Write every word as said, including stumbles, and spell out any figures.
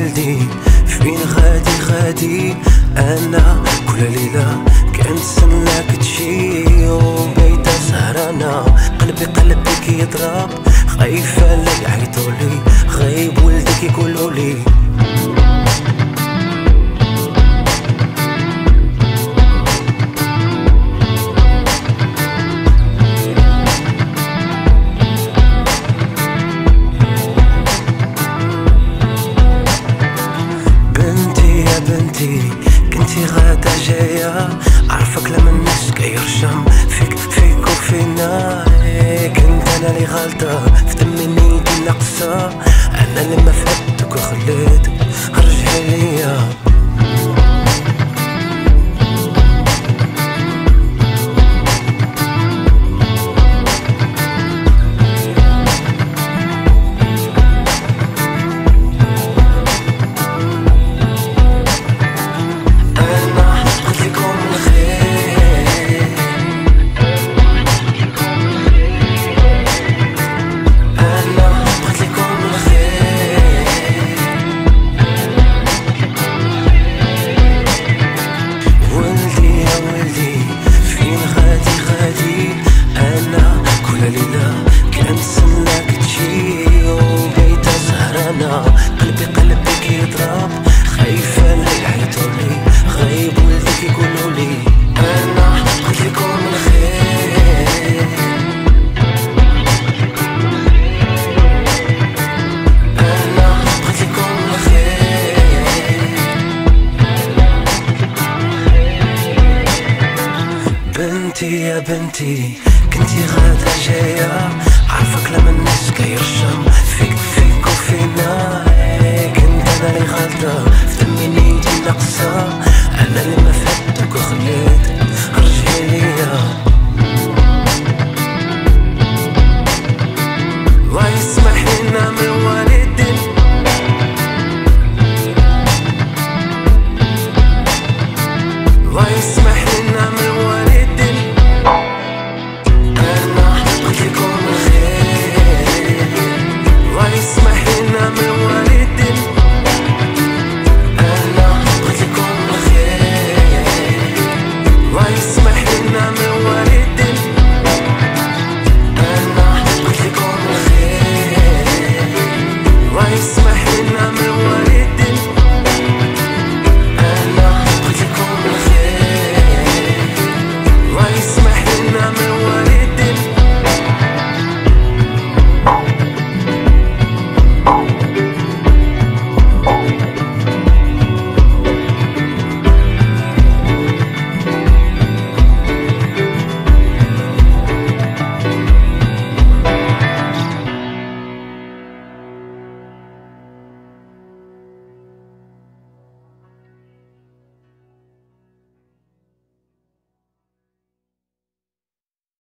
ولدي فين غادي غادي انا كل ليلة كنتسناك تجي وبيتا سهرانة قلبي قلبي كيضرب خايفة لا يعيطولي غايب ولدي كيقولولي بنتي كنتي غادا جاية عرفك لما الناس كيرشم فيك فيك وفينا كنت انا اللي غلطة في دمي نيتي ناقصة انا اللي ما فهمتك وخليتك رجعي ليا قلبي قلبي كيضرب خايفة لا يعيطولي غايب ولدي كيقولولي أنا قلتلكم الخير أنا قلتلكم الخير بنتي يا بنتي كنتي غادا جاية